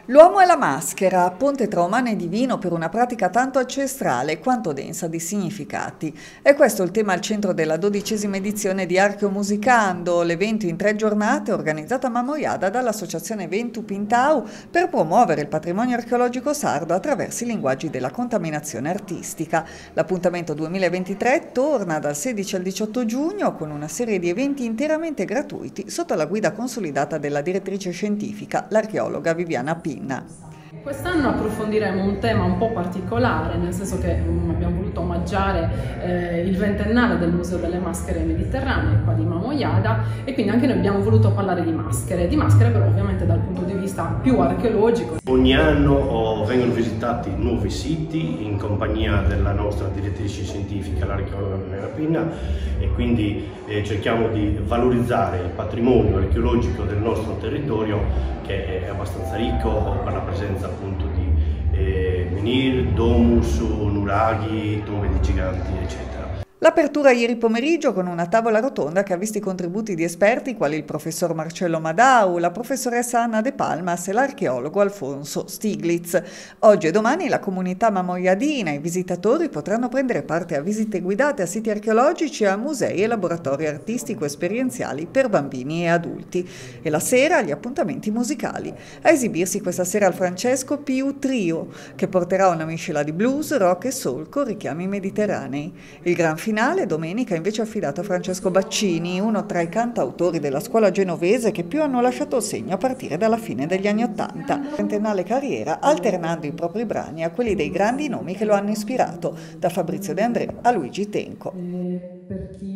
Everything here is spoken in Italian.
L'uomo e la maschera, ponte tra umano e divino per una pratica tanto ancestrale quanto densa di significati. È questo il tema al centro della 12ª edizione di Archeomusicando, l'evento in 3 giornate organizzato a Mamoiada dall'associazione Ventu Pintau per promuovere il patrimonio archeologico sardo attraverso i linguaggi della contaminazione artistica. L'appuntamento 2023 torna dal 16 al 18 giugno con una serie di eventi interamente gratuiti sotto la guida consolidata della direttrice scientifica, l'archeologa Viviana Pinna. Quest'anno approfondiremo un tema un po' particolare, nel senso che abbiamo voluto omaggiare il 20ennale del Museo delle Maschere Mediterranee qua di Mamoiada, e quindi anche noi abbiamo voluto parlare di maschere però ovviamente dal punto di vista più archeologico. Ogni anno vengono visitati nuovi siti in compagnia della nostra direttrice scientifica, l'archeologa Viviana Pinna, e quindi cerchiamo di valorizzare il patrimonio archeologico del nostro territorio, che è abbastanza ricco per la presenza appunto di menhir, domus, nuraghi, tombe di giganti, eccetera. L'apertura ieri pomeriggio con una tavola rotonda che ha visto i contributi di esperti quali il professor Marcello Madau, la professoressa Anna De Palmas e l'archeologo Alfonso Stiglitz. Oggi e domani la comunità mamoiadina e i visitatori potranno prendere parte a visite guidate a siti archeologici e a musei e laboratori artistico-esperienziali per bambini e adulti. E la sera gli appuntamenti musicali. A esibirsi questa sera al Francesco Piu Trio, che porterà una miscela di blues, rock e soul con richiami mediterranei. Il gran finale domenica invece affidato a Francesco Baccini, uno tra i cantautori della scuola genovese che più hanno lasciato il segno a partire dalla fine degli anni '80. Trentennale carriera alternando i propri brani a quelli dei grandi nomi che lo hanno ispirato, da Fabrizio De André a Luigi Tenco.